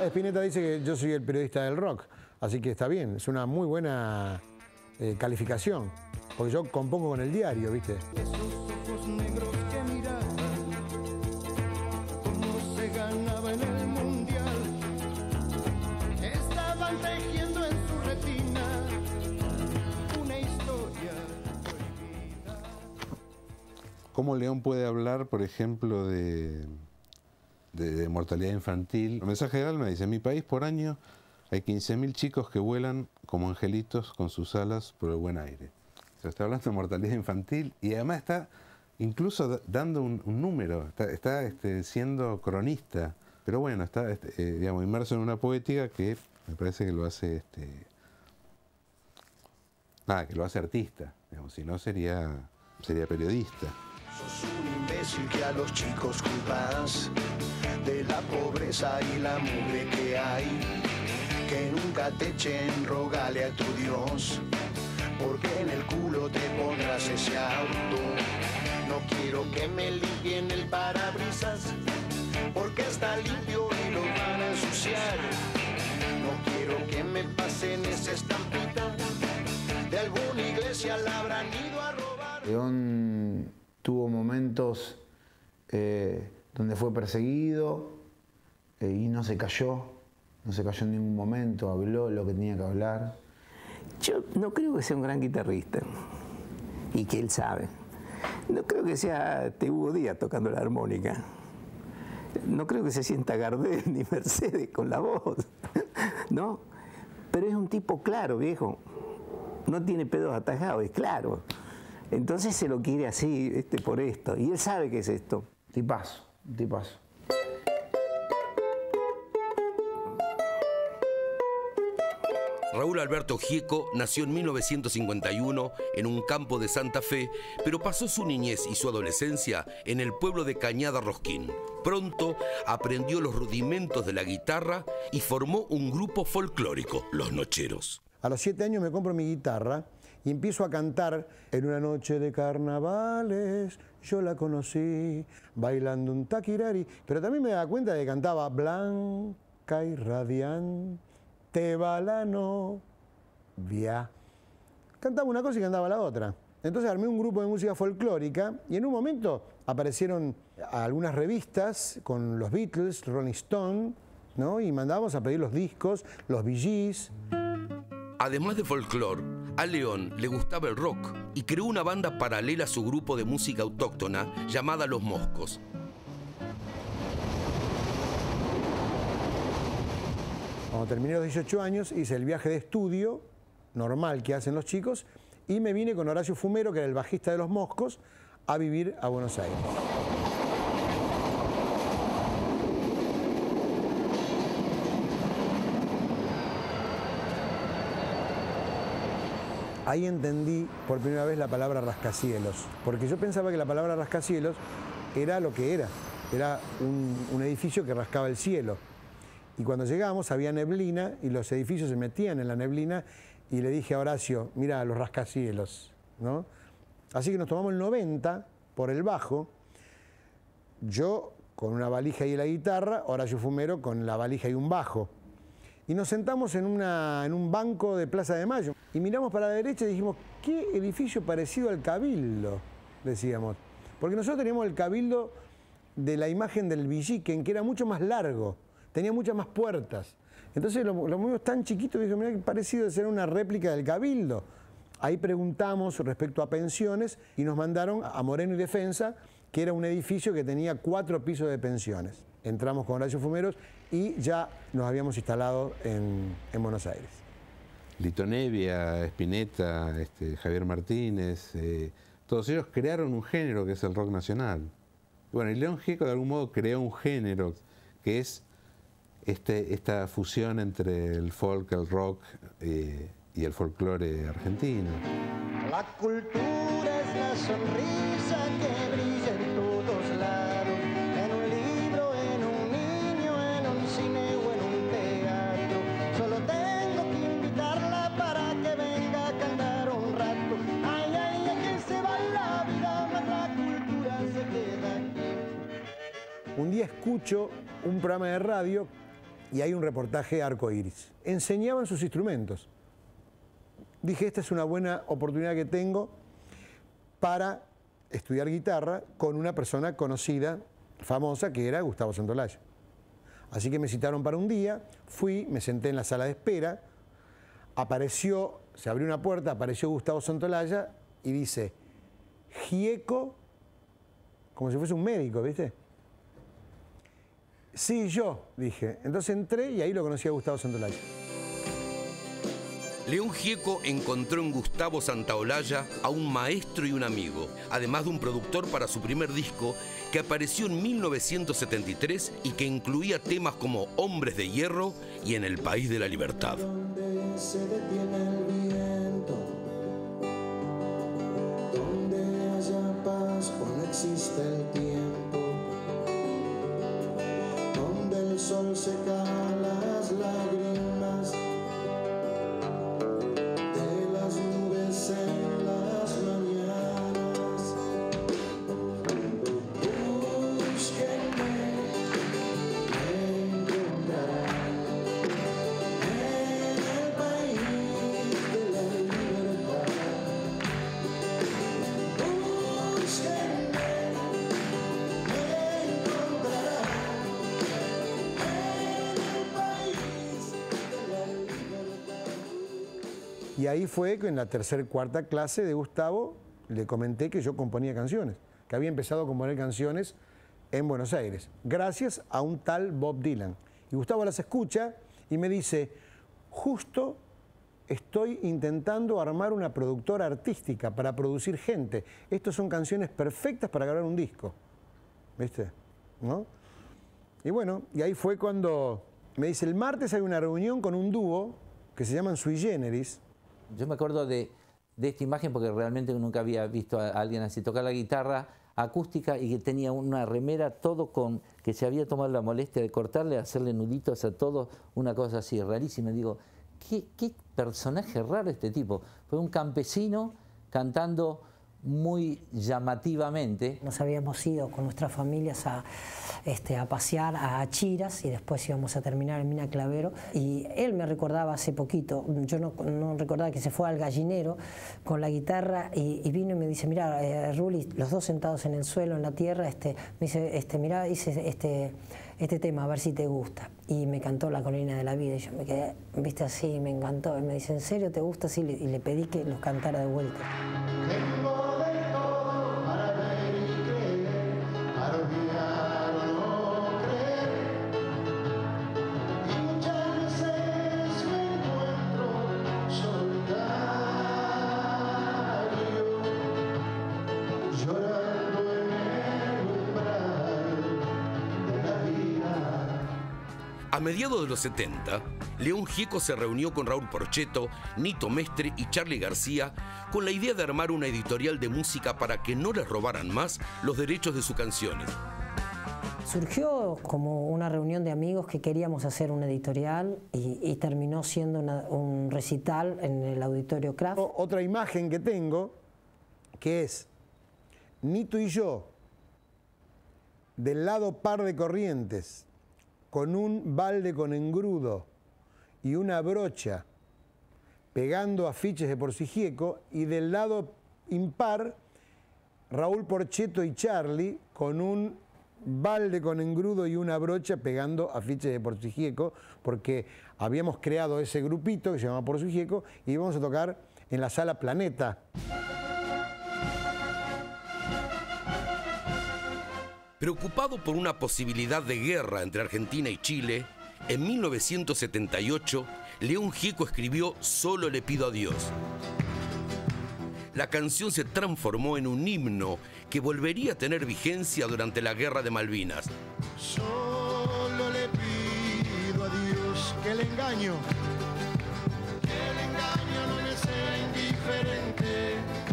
Spinetta dice que yo soy el periodista del rock, así que está bien, es una muy buena calificación, porque yo compongo con el diario, ¿viste? Esos ojos negros que miraban, cómo se ganaba en el mundial, estaban tejiendo en su retina una historia prohibida. ¿Cómo León puede hablar, por ejemplo, de mortalidad infantil? El mensaje del alma dice: en mi país por año hay 15.000 chicos que vuelan como angelitos con sus alas por el buen aire. O sea, está hablando de mortalidad infantil y además está incluso dando un número, está siendo cronista, pero bueno, está digamos, inmerso en una poética que me parece que lo hace que lo hace artista, digamos, si no sería periodista. Sos un imbécil que a los chicos culpas de la pobreza y la mugre que hay. Que nunca te echen, rogale a tu Dios, porque en el culo te pondrás ese auto. No quiero que me limpien el parabrisas, porque está limpio y lo van a ensuciar. No quiero que me pasen esa estampita, de alguna iglesia la habrán ido a robar. León tuvo momentos donde fue perseguido y no se cayó. No se cayó en ningún momento, habló lo que tenía que hablar. Yo no creo que sea un gran guitarrista, y que él sabe. No creo que sea Hugo Díaz tocando la armónica. No creo que se sienta Gardel ni Mercedes con la voz, ¿no? Pero es un tipo claro, viejo. No tiene pedos atajados, es claro. Entonces se lo quiere así, por esto. Y él sabe que es esto. Tipazo, tipazo. Raúl Alberto Gieco nació en 1951 en un campo de Santa Fe, pero pasó su niñez y su adolescencia en el pueblo de Cañada Rosquín. Pronto aprendió los rudimentos de la guitarra y formó un grupo folclórico, Los Nocheros. A los 7 años me compro mi guitarra y empiezo a cantar. En una noche de carnavales yo la conocí, bailando un taquirari. Pero también me daba cuenta de que cantaba blanca y radiante va la novia. Cantaba una cosa y cantaba la otra. Entonces armé un grupo de música folclórica y en un momento aparecieron algunas revistas con los Beatles, Rolling Stone, ¿no? Y mandábamos a pedir los discos, los Bee Gees. Además de folclore, a León le gustaba el rock y creó una banda paralela a su grupo de música autóctona llamada Los Moscos. Cuando terminé los 18 años hice el viaje de estudio normal que hacen los chicos y me vine con Horacio Fumero, que era el bajista de Los Moscos, a vivir a Buenos Aires. Ahí entendí por primera vez la palabra rascacielos, porque yo pensaba que la palabra rascacielos era lo que era un edificio que rascaba el cielo. Y cuando llegamos había neblina y los edificios se metían en la neblina y le dije a Horacio, mira, los rascacielos, ¿no? Así que nos tomamos el 90 por el bajo, yo con una valija y la guitarra, Horacio Fumero con la valija y un bajo. Y nos sentamos en un banco de Plaza de Mayo y miramos para la derecha y dijimos, qué edificio parecido al Cabildo, decíamos. Porque nosotros teníamos el Cabildo de la imagen del Villiquen, que era mucho más largo. Tenía muchas más puertas. Entonces lo vimos tan chiquito y dije, mira, qué parecido de ser una réplica del Cabildo. Ahí preguntamos respecto a pensiones y nos mandaron a Moreno y Defensa, que era un edificio que tenía 4 pisos de pensiones. Entramos con Horacio Fumeros y ya nos habíamos instalado en Buenos Aires. Lito Nevia, Spinetta, Javier Martínez, todos ellos crearon un género que es el rock nacional. Bueno, y León Gieco de algún modo creó un género que es esta fusión entre el folk, el rock y el folclore argentino. La cultura es la sonrisa que brilla en todos lados, en un libro, en un niño, en un cine o en un teatro. Solo tengo que invitarla para que venga a cantar un rato. Ay, ay, ay, que se va la vida, mas la cultura se queda aquí. Un día escucho un programa de radio y hay un reportaje Arco Iris. Enseñaban sus instrumentos. Dije, esta es una buena oportunidad que tengo para estudiar guitarra con una persona conocida, famosa, que era Gustavo Santaolalla. Así que me citaron para un día, fui, me senté en la sala de espera, apareció, se abrió una puerta, apareció Gustavo Santaolalla y dice, Gieco, como si fuese un médico, ¿viste? Sí, yo, dije. Entonces entré y ahí lo conocí a Gustavo Santaolalla. León Gieco encontró en Gustavo Santaolalla a un maestro y un amigo, además de un productor para su primer disco que apareció en 1973 y que incluía temas como Hombres de Hierro y En el País de la Libertad. Donde se detiene el viento, donde haya paz cuando existe el tiempo, donde el sol seca las lágrimas de las nubes en las mañanas. Búsquenme, me encontrarán en el país de la libertad. Búsquenme, me encontrarán en el país de la libertad. Y ahí fue que en la tercera, cuarta clase de Gustavo le comenté que yo componía canciones, que había empezado a componer canciones en Buenos Aires, gracias a un tal Bob Dylan. Y Gustavo las escucha y me dice, justo estoy intentando armar una productora artística para producir gente. Estas son canciones perfectas para grabar un disco. ¿Viste? ¿No? Y bueno, y ahí fue cuando me dice, el martes hay una reunión con un dúo que se llaman Sui Generis. Yo me acuerdo de esta imagen porque realmente nunca había visto a alguien así tocar la guitarra acústica y que tenía una remera todo con, que se había tomado la molestia de cortarle, hacerle nuditos a todo, una cosa así rarísima. Digo, ¿qué personaje raro este tipo? Fue un campesino cantando muy llamativamente. Nos habíamos ido con nuestras familias a pasear a Chiras y después íbamos a terminar en Mina Clavero. Y él me recordaba hace poquito, yo no recordaba que se fue al gallinero con la guitarra y vino y me dice, mira, Ruli, los dos sentados en el suelo, en la tierra, me dice, mira, hice este tema, a ver si te gusta. Y me cantó La Colina de la Vida y yo me quedé, viste, así, me encantó. Y me dice, ¿en serio te gusta? Sí, y le pedí que los cantara de vuelta. Tengo de todo para ver y creer, para olvidar o no creer. Y muchas veces me encuentro solitario, llorando en el umbral de la vida. A mediados de los 70, León Gieco se reunió con Raúl Porchetto, Nito Mestre y Charly García con la idea de armar una editorial de música para que no les robaran más los derechos de sus canciones. Surgió como una reunión de amigos que queríamos hacer una editorial y terminó siendo un recital en el Auditorio Kraft. Otra imagen que tengo, que es Nito y yo, del lado Par de Corrientes, con un balde con engrudo y una brocha pegando afiches de Porci Gieco, y del lado impar Raúl Porchetto y Charly con un balde con engrudo y una brocha pegando afiches de Porci Gieco, porque habíamos creado ese grupito que se llamaba Porci Gieco y íbamos a tocar en la Sala Planeta. Preocupado por una posibilidad de guerra entre Argentina y Chile, en 1978, León Gieco escribió Solo le pido a Dios. La canción se transformó en un himno que volvería a tener vigencia durante la Guerra de Malvinas. Solo le pido a Dios que el engaño no me sea indiferente.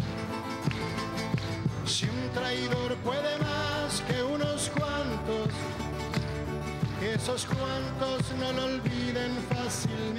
Si un traidor puede más que unos cuantos, que esos cuantos no lo olviden fácilmente.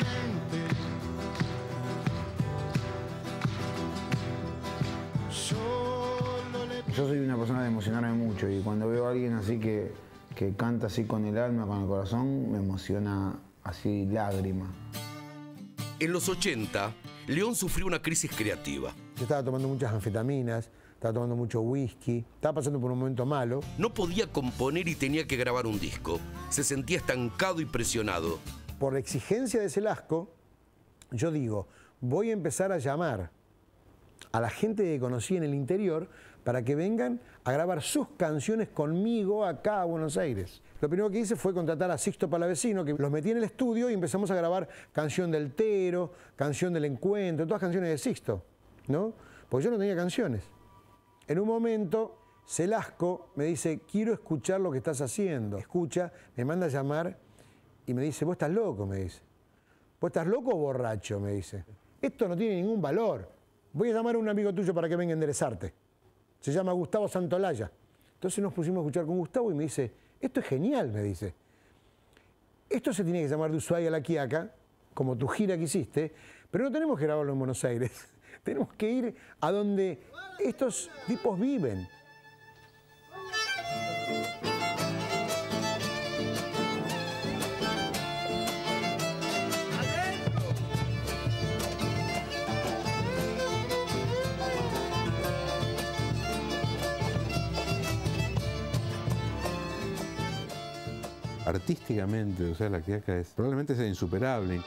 Yo soy una persona de emocionarme mucho y cuando veo a alguien así que canta así con el alma, con el corazón, me emociona así lágrima. En los 80, León sufrió una crisis creativa. Yo estaba tomando muchas anfetaminas, estaba tomando mucho whisky, estaba pasando por un momento malo. No podía componer y tenía que grabar un disco. Se sentía estancado y presionado. Por exigencia de Selasco, yo digo, voy a empezar a llamar a la gente que conocí en el interior para que vengan a grabar sus canciones conmigo acá a Buenos Aires. Lo primero que hice fue contratar a Sixto Palavecino, que los metí en el estudio y empezamos a grabar Canción del Tero, Canción del Encuentro, todas canciones de Sixto, ¿no? Porque yo no tenía canciones. En un momento, Selasco me dice, quiero escuchar lo que estás haciendo. Escucha, me manda a llamar y me dice, vos estás loco, me dice. ¿Vos estás loco o borracho? Me dice. Esto no tiene ningún valor. Voy a llamar a un amigo tuyo para que venga a enderezarte. Se llama Gustavo Santolaya. Entonces nos pusimos a escuchar con Gustavo y me dice, esto es genial, me dice. Esto se tiene que llamar de Ushuaia a La Quiaca, como tu gira que hiciste, pero no tenemos que grabarlo en Buenos Aires. Tenemos que ir a donde estos tipos viven. Artísticamente, o sea, La Quiaca es probablemente sea insuperable.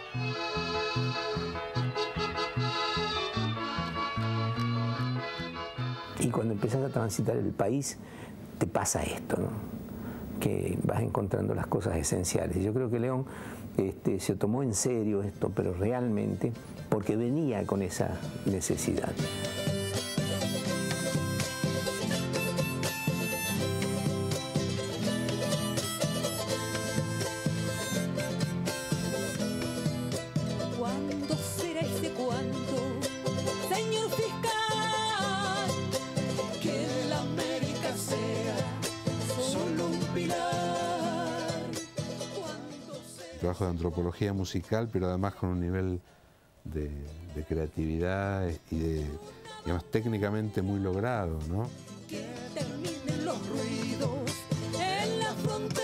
Y cuando empiezas a transitar el país, te pasa esto, ¿no? Que vas encontrando las cosas esenciales. Yo creo que León se tomó en serio esto, pero realmente, porque venía con esa necesidad. ¿Cuándo será ese cuándo, señor fiscal? Que la América sea solo un pilar. Trabajo de antropología musical, pero además con un nivel de creatividad y de, digamos, técnicamente muy logrado, ¿no? Que terminen los ruidos en las fronteras.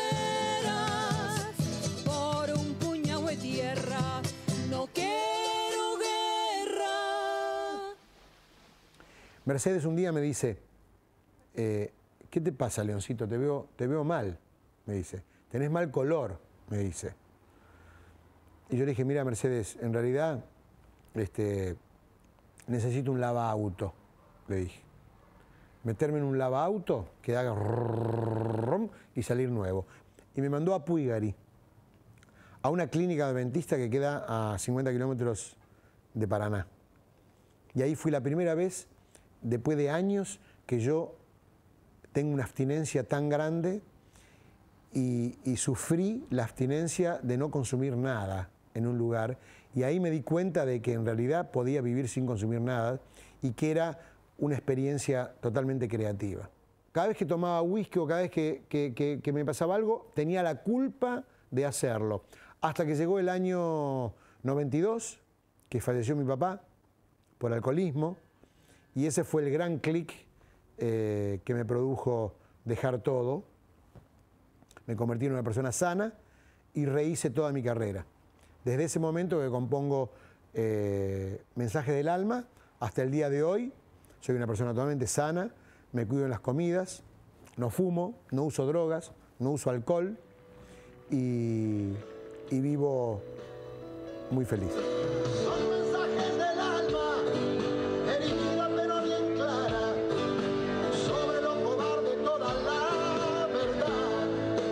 Por un puñado de tierra no quiero guerra. Mercedes un día me dice, ¿qué te pasa, Leoncito? Te veo mal, me dice. Tenés mal color, me dice. Y yo le dije, mira, Mercedes, en realidad necesito un lavaauto, le dije. Meterme en un lavaauto que haga y salir nuevo. Y me mandó a Puigari, a una clínica adventista que queda a 50 kilómetros de Paraná. Y ahí fui la primera vez, después de años, que yo tengo una abstinencia tan grande y sufrí la abstinencia de no consumir nada en un lugar. Y ahí me di cuenta de que en realidad podía vivir sin consumir nada y que era una experiencia totalmente creativa. Cada vez que tomaba whisky o cada vez que me pasaba algo, tenía la culpa de hacerlo. Hasta que llegó el año 92, que falleció mi papá por alcoholismo, y ese fue el gran clic que me produjo dejar todo. Me convertí en una persona sana y rehice toda mi carrera. Desde ese momento que compongo Mensajes del Alma hasta el día de hoy, soy una persona totalmente sana, me cuido en las comidas, no fumo, no uso drogas, no uso alcohol y vivo muy feliz. Son mensajes del alma, herida pero bien clara, sobre lo cobarde toda la verdad.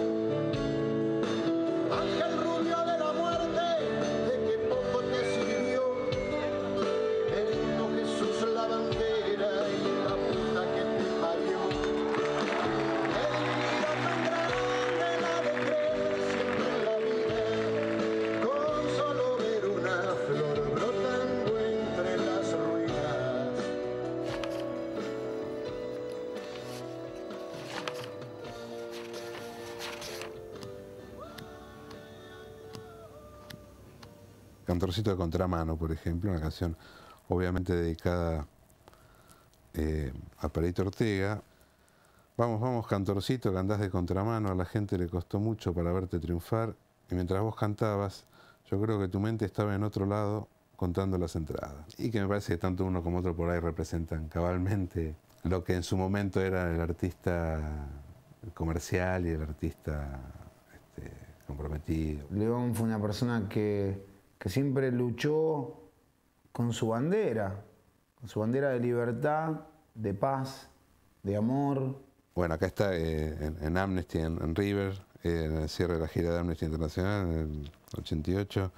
Ángel rubio de la muerte, de que poco te sirvió. Benito Jesús la bandera y la puta que te parió. Herida tan grande la de creer siempre en la vida, con solo ver una flor brotando entre las ruinas. Cantorcito de Contramano, por ejemplo, una canción obviamente dedicada a Perito Ortega. Vamos, vamos, Cantorcito, que andás de contramano, a la gente le costó mucho para verte triunfar y mientras vos cantabas, yo creo que tu mente estaba en otro lado contando las entradas. Y que me parece que tanto uno como otro por ahí representan cabalmente lo que en su momento era el artista comercial y el artista comprometido. León fue una persona que siempre luchó con su bandera de libertad, de paz, de amor. Bueno, acá está en Amnesty, en River, en el cierre de la gira de Amnesty Internacional en el 88.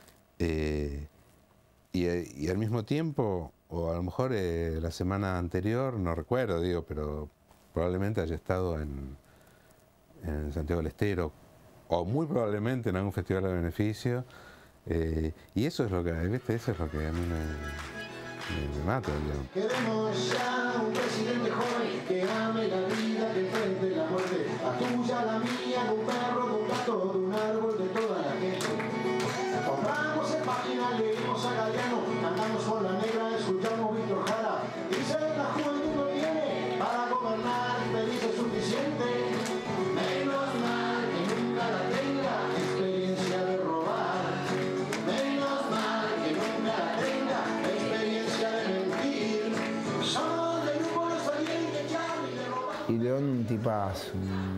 Y al mismo tiempo, o a lo mejor la semana anterior, no recuerdo, pero probablemente haya estado en Santiago del Estero, o muy probablemente en algún festival de beneficio. Y eso es lo que, ¿viste? Eso es lo que a mí me mata, digamos. Queremos ya un presidente joven que ame la vida, que enfrente la muerte, la tuya, la mía, de un perro, de un gato, de un árbol, de toda la gente. Compramos en página, leímos a Galeano, cantamos con la negra, escuchamos Víctor Jara. Dice la juventud no tiene para gobernar, feliz es suficiente. Menos mal que nunca la tenga experiencia de robar. Menos mal que nunca la tenga experiencia de mentir. Somos del grupo Los Valientes, Charlie de robar. Y León un tipazo,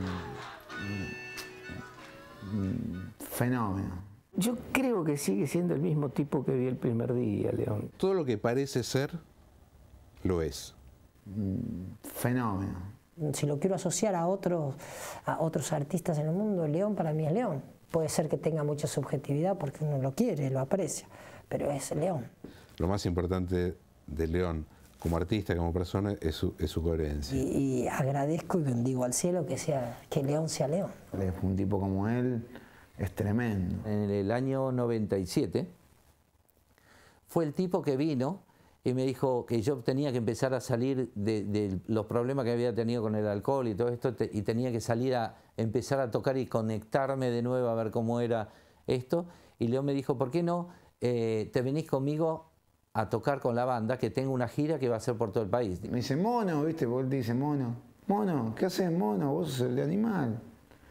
un fenómeno. Yo creo que sigue siendo el mismo tipo que vi el primer día, León. Todo lo que parece ser, lo es. Fenómeno. Si lo quiero asociar a otros artistas en el mundo, León para mí es León. Puede ser que tenga mucha subjetividad porque uno lo quiere, lo aprecia, pero es León. Lo más importante de León, como artista, como persona, es su coherencia. Y agradezco y bendigo al cielo que León sea León. Un tipo como él es tremendo. En el año 97 fue el tipo que vino y me dijo que yo tenía que empezar a salir de los problemas que había tenido con el alcohol y todo esto, y tenía que salir a empezar a tocar y conectarme de nuevo a ver cómo era esto. Y León me dijo, ¿por qué no te venís conmigo a tocar con la banda, que tengo una gira que va a ser por todo el país? Me dice, mono, ¿viste? Porque él te dice, mono, ¿qué haces, mono? Vos sos el de Animal.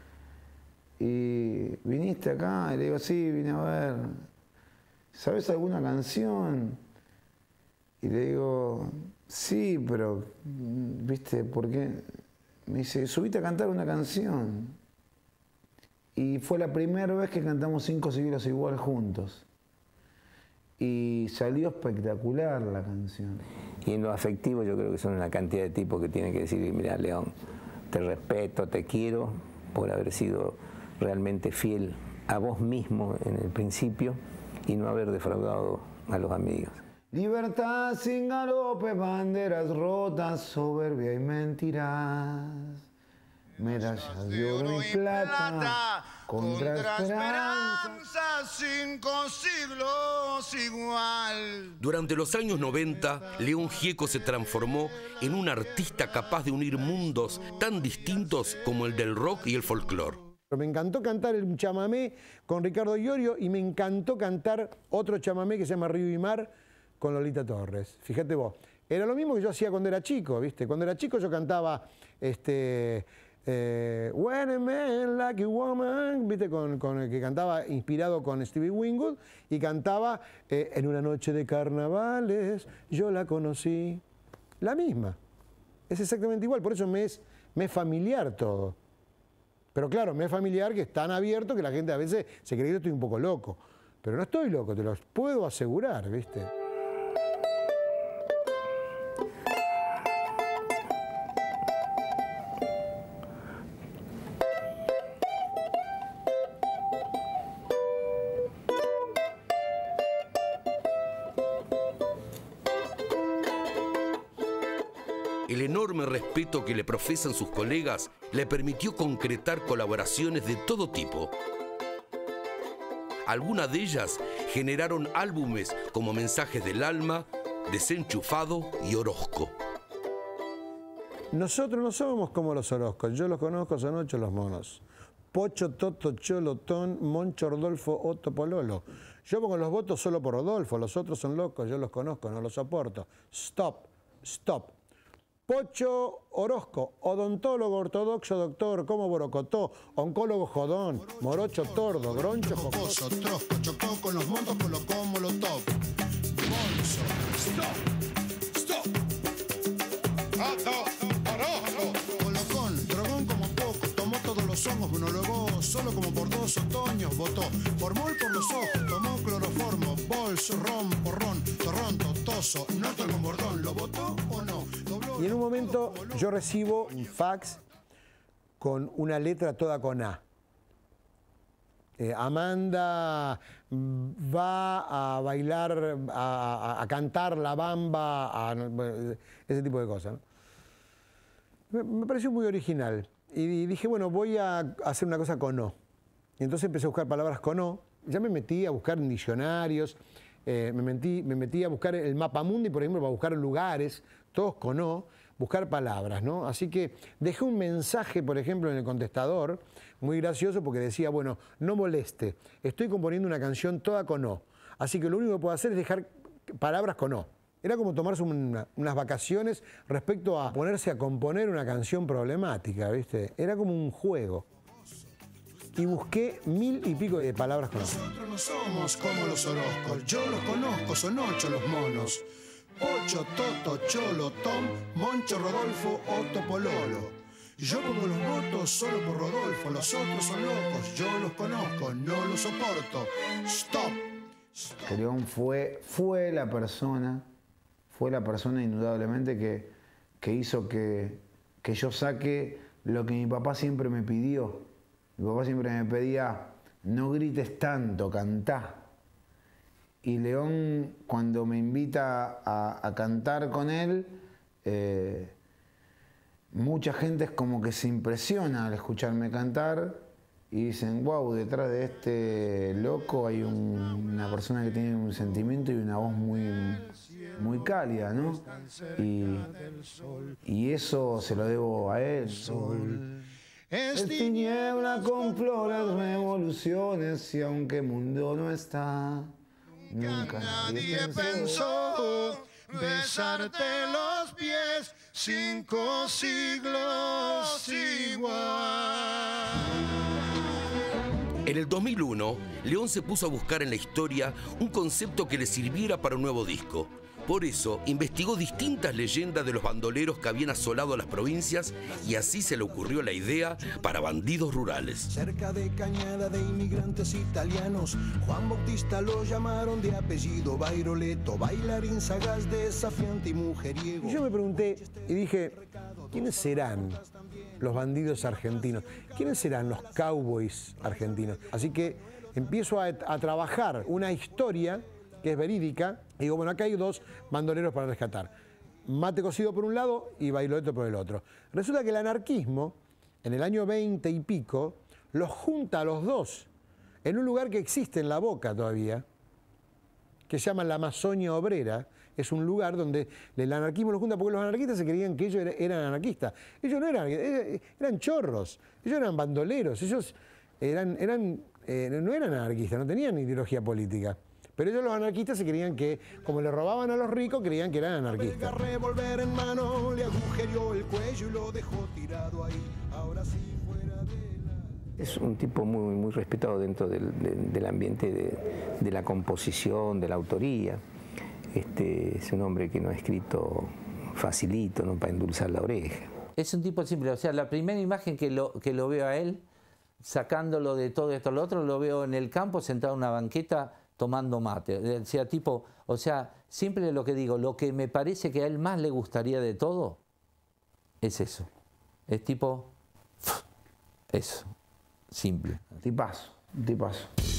Y viniste acá, y le digo, sí, vine a ver. ¿Sabes alguna canción? Y le digo, sí, pero, ¿viste por qué? Me dice, subite a cantar una canción. Y fue la primera vez que cantamos 5 siglos igual juntos. Y salió espectacular la canción. Y en lo afectivo yo creo que son una cantidad de tipos que tienen que decir, mira, León, te respeto, te quiero por haber sido realmente fiel a vos mismo en el principio y no haber defraudado a los amigos. Libertad sin galope, banderas rotas, soberbia y mentiras. Medallas de oro y plata, contra esperanza. 5 siglos igual. Durante los años 90, León Gieco se transformó en un artista capaz de unir mundos tan distintos como el del rock y el folclore. Me encantó cantar un chamamé con Ricardo Iorio y me encantó cantar otro chamamé que se llama Río y Mar con Lolita Torres. Fíjate vos, era lo mismo que yo hacía cuando era chico, ¿viste? Cuando era chico yo cantaba When a Man Like a Woman, ¿viste? Con el que cantaba inspirado con Stevie Winwood, y cantaba En una noche de carnavales yo la conocí. La misma. Es exactamente igual, por eso me es familiar todo. Pero claro, me es familiar que es tan abierto que la gente a veces se cree que yo estoy un poco loco. Pero no estoy loco, te lo puedo asegurar, ¿viste? El enorme respeto que le profesan sus colegas le permitió concretar colaboraciones de todo tipo. Algunas de ellas generaron álbumes como Mensajes del Alma, Desenchufado y Orozco. Nosotros no somos como los Orozcos, yo los conozco, son 8 los monos. Pocho, Toto, Cholo, Ton, Moncho, Rodolfo, Otto, Pololo. Yo pongo los votos solo por Rodolfo, los otros son locos, yo los conozco, no los soporto. Stop, stop. Pocho Orozco, odontólogo ortodoxo, doctor, como borocotó, oncólogo jodón, morocho tordo, groncho jocoso, trosco, chocó con los montos, colocó molotov. Bolso, stop. Colocón, drogón como poco, tomó todos los hongos, monologó solo como por 2 otoños, votó. Formol por los ojos, tomó cloroformo, bolso, ron, porrón, torrón, totoso, noto con bordón, ¿lo votó o no? Y en un momento yo recibo un fax con una letra toda con A. Amanda va a bailar, a cantar la bamba, ese tipo de cosas, ¿no? Me pareció muy original. Y dije, bueno, voy a hacer una cosa con O. Y entonces empecé a buscar palabras con O. Ya me metí a buscar en diccionarios, me metí a buscar el Mapamundi, por ejemplo, para buscar lugares, todos con O, buscar palabras, ¿no? Así que dejé un mensaje, por ejemplo, en el contestador, muy gracioso, porque decía, bueno, no moleste, estoy componiendo una canción toda con O, así que lo único que puedo hacer es dejar palabras con O. Era como tomarse unas vacaciones respecto a ponerse a componer una canción problemática, ¿viste? Era como un juego. Y busqué 1000 y pico de palabras con O. Nosotros no somos como los Orozcos, yo los conozco, son 8 los monos. Pocho, Toto, Cholo, Tom, Moncho, Rodolfo, Otto, Pololo. Yo pongo los votos solo por Rodolfo, los otros son locos, yo los conozco, no los soporto. Stop. León fue la persona indudablemente que hizo que yo saque lo que mi papá siempre me pidió. Mi papá siempre me pedía, no grites tanto, cantá. Y León, cuando me invita a cantar con él, mucha gente es como que se impresiona al escucharme cantar y dicen, wow, detrás de este loco hay una persona que tiene un sentimiento y una voz muy cálida, ¿no? Y eso se lo debo a él. Es tiniebla con flores, revoluciones, y aunque el mundo no está, nunca nadie pensó besarte los pies 5 siglos igual. En el 2001, León se puso a buscar en la historia un concepto que le sirviera para un nuevo disco. Por eso, investigó distintas leyendas de los bandoleros que habían asolado las provincias y así se le ocurrió la idea para Bandidos Rurales. Cerca de Cañada de inmigrantes italianos, Juan Bautista lo llamaron de apellido Bairoleto, bailarín sagaz, desafiante y mujeriego. Y yo me pregunté y dije, ¿quiénes serán los bandidos argentinos? ¿Quiénes serán los cowboys argentinos? Así que empiezo a trabajar una historia que es verídica, y digo, bueno, acá hay 2 bandoleros para rescatar. Mate Cocido por un lado y Bailoleto por el otro. Resulta que el anarquismo, en el año 20 y pico, los junta a los 2 en un lugar que existe en La Boca todavía, que se llama la Amazonia Obrera. Es un lugar donde el anarquismo los junta porque los anarquistas se creían que ellos eran anarquistas. Ellos no eran chorros, ellos eran bandoleros, ellos no eran anarquistas, no tenían ideología política. Pero ellos los anarquistas se creían que, como le robaban a los ricos, creían que eran anarquistas. Revólver en mano, le agujerió el cuello y lo dejó tirado ahí. Ahora sí, fuera de la... Es un tipo muy respetado dentro del ambiente de la composición, de la autoría. Es un hombre que no ha escrito facilito, ¿no?, para endulzar la oreja. Es un tipo simple, o sea, la primera imagen que lo veo a él, sacándolo de todo esto, lo otro, lo veo en el campo, sentado en una banqueta, tomando mate. O sea, siempre lo que digo, lo que me parece que a él más le gustaría de todo es eso. Es tipo, eso, simple. Tipazo.